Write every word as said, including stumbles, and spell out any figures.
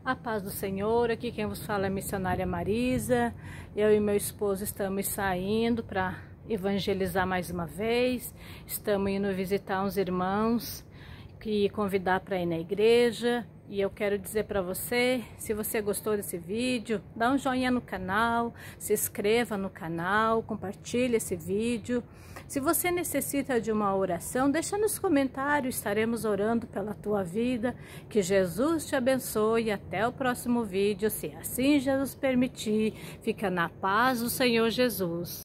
A paz do Senhor, aqui quem vos fala é a missionária Marisa. Eu e meu esposo estamos saindo para evangelizar mais uma vez. Estamos indo visitar uns irmãos e convidar para ir na igreja. E eu quero dizer para você, se você gostou desse vídeo, dá um joinha no canal, se inscreva no canal, compartilhe esse vídeo. Se você necessita de uma oração, deixa nos comentários, estaremos orando pela tua vida. Que Jesus te abençoe e até o próximo vídeo, se assim Jesus permitir. Fica na paz do Senhor Jesus.